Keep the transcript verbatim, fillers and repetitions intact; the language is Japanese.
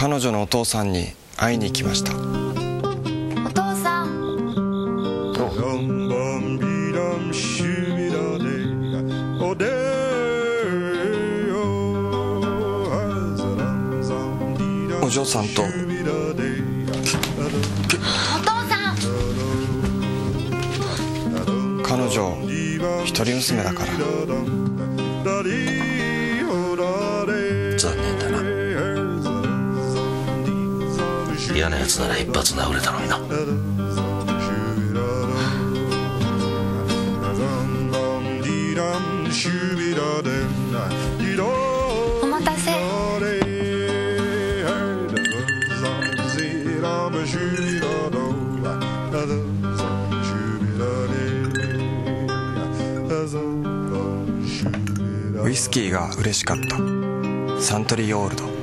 彼女のお父さんに会いに行きました。 お父さん。 お嬢さんとお父さん。 彼女一人娘だから。 残念だな。嫌なやつなら一発殴れたのにな。 お待たせ。 ウイスキーが嬉しかった。サントリーオールド。